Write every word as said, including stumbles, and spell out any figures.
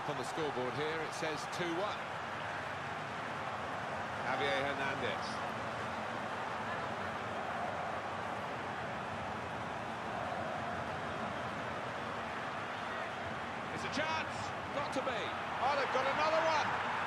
up on the scoreboard here, it says two one. Javier Hernandez. It's a chance! Got to be. Oh, they've got another one!